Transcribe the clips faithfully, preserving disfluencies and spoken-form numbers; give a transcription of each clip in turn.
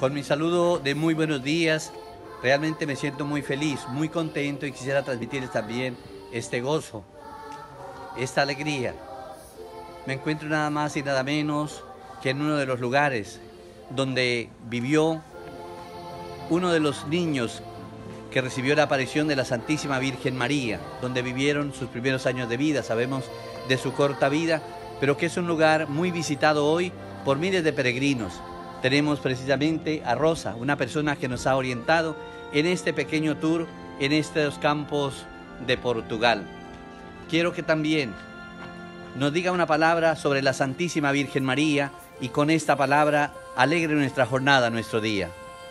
Con mi saludo de muy buenos días, realmente me siento muy feliz, muy contento y quisiera transmitirles también este gozo, esta alegría. Me encuentro nada más y nada menos que en uno de los lugares donde vivió uno de los niños que recibió la aparición de la Santísima Virgen María, donde vivieron sus primeros años de vida. Sabemos de su corta vida, pero que es un lugar muy visitado hoy por miles de peregrinos. Tenemos precisamente a Rosa, una persona que nos ha orientado en este pequeño tour, en estos campos de Portugal. Quiero que también nos diga una palabra sobre la Santísima Virgen María y con esta palabra alegre nuestra jornada, nuestro día.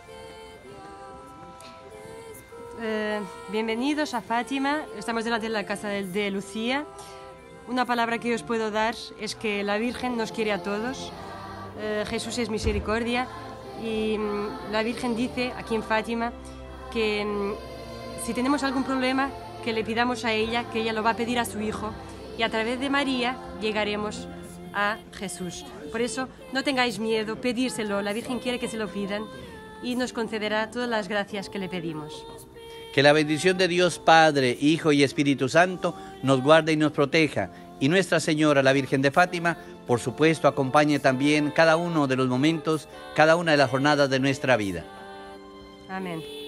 Eh, bienvenidos a Fátima, estamos delante de la casa de, de Lucía. Una palabra que os puedo dar es que la Virgen nos quiere a todos. Eh, Jesús es misericordia y mm, la Virgen dice aquí en Fátima que mm, si tenemos algún problema que le pidamos a ella, que ella lo va a pedir a su Hijo y a través de María llegaremos a Jesús. Por eso no tengáis miedo, pedírselo, la Virgen quiere que se lo pidan y nos concederá todas las gracias que le pedimos. Que la bendición de Dios Padre, Hijo y Espíritu Santo nos guarde y nos proteja. Y Nuestra Señora, la Virgen de Fátima, por supuesto, acompañe también cada uno de los momentos, cada una de las jornadas de nuestra vida. Amén.